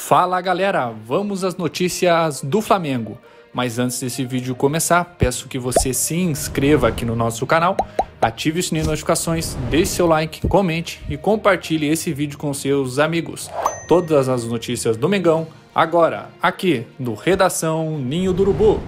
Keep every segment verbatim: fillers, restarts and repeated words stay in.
Fala galera, vamos às notícias do Flamengo. Mas antes desse vídeo começar, peço que você se inscreva aqui no nosso canal, ative o sininho de notificações, deixe seu like, comente e compartilhe esse vídeo com seus amigos. Todas as notícias do Mengão, agora, aqui no Redação Ninho do Urubu.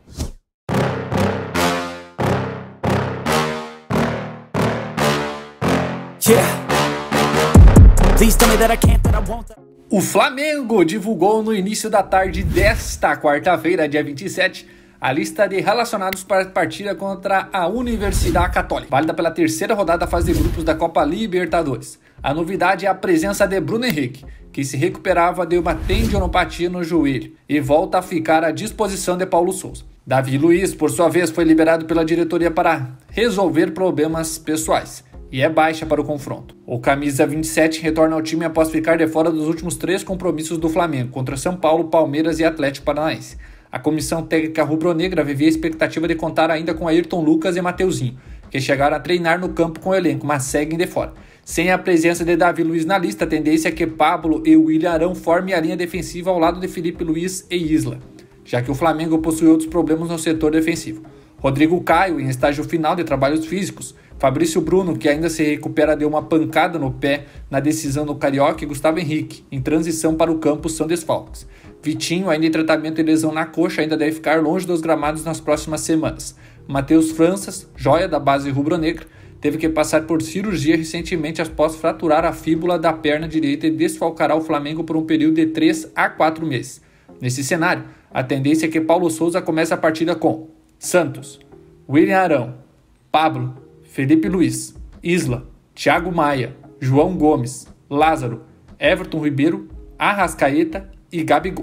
O Flamengo divulgou no início da tarde desta quarta-feira, dia vinte e sete, a lista de relacionados para a partida contra a Universidade Católica, válida pela terceira rodada da fase de grupos da Copa Libertadores. A novidade é a presença de Bruno Henrique, que se recuperava de uma tendinopatia no joelho e volta a ficar à disposição de Paulo Souza. Davi Luiz, por sua vez, foi liberado pela diretoria para resolver problemas pessoais e é baixa para o confronto. O camisa vinte e sete retorna ao time após ficar de fora dos últimos três compromissos do Flamengo, contra São Paulo, Palmeiras e Atlético Paranaense. A comissão técnica rubro-negra vivia a expectativa de contar ainda com Ayrton Lucas e Mateuzinho, que chegaram a treinar no campo com o elenco, mas seguem de fora. Sem a presença de Davi Luiz na lista, a tendência é que Pablo e William Arão formem a linha defensiva ao lado de Felipe Luiz e Isla, já que o Flamengo possui outros problemas no setor defensivo. Rodrigo Caio, em estágio final de trabalhos físicos, Fabrício Bruno, que ainda se recupera de uma pancada no pé na decisão do Carioca, e Gustavo Henrique, em transição para o campo, são desfalques. Vitinho, ainda em tratamento de lesão na coxa, ainda deve ficar longe dos gramados nas próximas semanas. Matheus Franças, joia da base rubro-negra, teve que passar por cirurgia recentemente após fraturar a fíbula da perna direita e desfalcará o Flamengo por um período de três a quatro meses. Nesse cenário, a tendência é que Paulo Souza comece a partida com Santos, William Arão, Pablo, Felipe Luiz, Isla, Thiago Maia, João Gomes, Lázaro, Everton Ribeiro, Arrascaeta e Gabigol.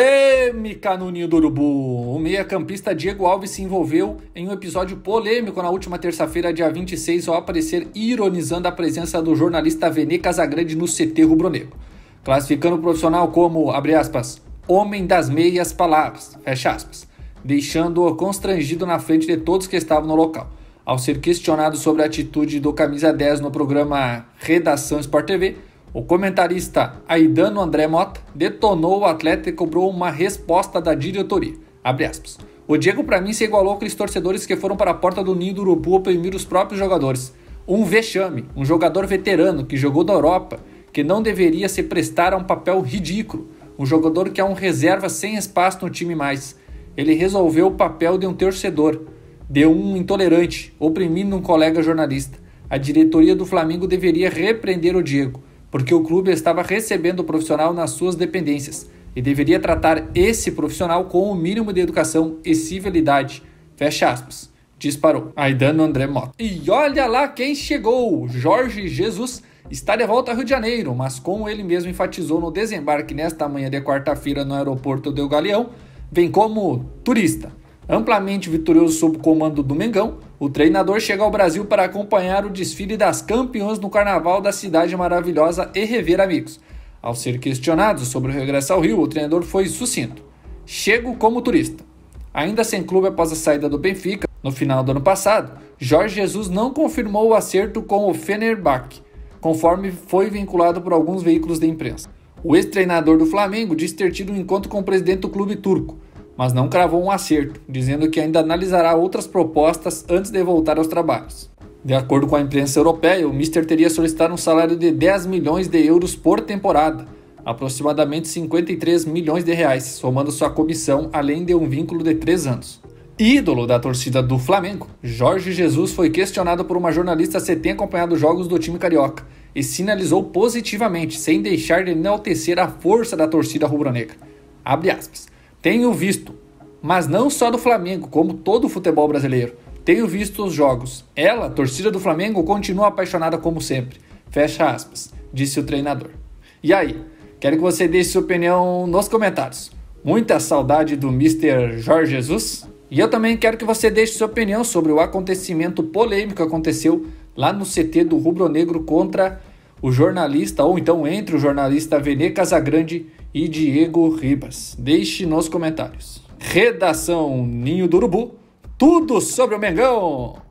Polêmica no Ninho do Urubu. O meia-campista Diego Alves se envolveu em um episódio polêmico na última terça-feira, dia vinte e seis, ao aparecer ironizando a presença do jornalista Vene Casagrande no C T rubro-negro, classificando o profissional como, abre aspas, homem das meias palavras, fecha aspas, deixando-o constrangido na frente de todos que estavam no local. Ao ser questionado sobre a atitude do camisa dez no programa Redação Sport T V, o comentarista Aidano André Mota detonou o atleta e cobrou uma resposta da diretoria. Abre aspas. O Diego, para mim, se igualou àqueles torcedores que foram para a porta do Ninho do Urubu oprimir os próprios jogadores. Um vexame, um jogador veterano que jogou da Europa, que não deveria se prestar a um papel ridículo. Um jogador que é um reserva sem espaço no time mais. Ele resolveu o papel de um torcedor, de um intolerante, oprimindo um colega jornalista. A diretoria do Flamengo deveria repreender o Diego, porque o clube estava recebendo o profissional nas suas dependências e deveria tratar esse profissional com o mínimo de educação e civilidade. Fecha aspas. Disparou Aidano André Mota. E olha lá quem chegou! Jorge Jesus está de volta ao Rio de Janeiro, mas como ele mesmo enfatizou no desembarque nesta manhã de quarta-feira no aeroporto do Galeão, vem como turista. Amplamente vitorioso sob o comando do Mengão, o treinador chega ao Brasil para acompanhar o desfile das campeãs no Carnaval da cidade maravilhosa e rever amigos. Ao ser questionado sobre o regresso ao Rio, o treinador foi sucinto. Chego como turista. Ainda sem clube após a saída do Benfica, no final do ano passado, Jorge Jesus não confirmou o acerto com o Fenerbahçe, conforme foi vinculado por alguns veículos de imprensa. O ex-treinador do Flamengo disse ter tido um encontro com o presidente do clube turco, mas não cravou um acerto, dizendo que ainda analisará outras propostas antes de voltar aos trabalhos. De acordo com a imprensa europeia, o Mister teria solicitado um salário de dez milhões de euros por temporada, aproximadamente cinquenta e três milhões de reais, somando sua comissão, além de um vínculo de três anos. Ídolo da torcida do Flamengo, Jorge Jesus foi questionado por uma jornalista se tem acompanhado os jogos do time carioca e sinalizou positivamente, sem deixar de enaltecer a força da torcida rubro-negra. Abre aspas. Tenho visto, mas não só do Flamengo, como todo o futebol brasileiro. Tenho visto os jogos. Ela, torcida do Flamengo, continua apaixonada como sempre. Fecha aspas, disse o treinador. E aí, quero que você deixe sua opinião nos comentários. Muita saudade do Mister Jorge Jesus? E eu também quero que você deixe sua opinião sobre o acontecimento polêmico que aconteceu lá no C T do Rubro Negro contra o jornalista, ou então entre o jornalista Vene Casagrande e Diego Ribas. Deixe nos comentários. Redação Ninho do Urubu, tudo sobre o Mengão!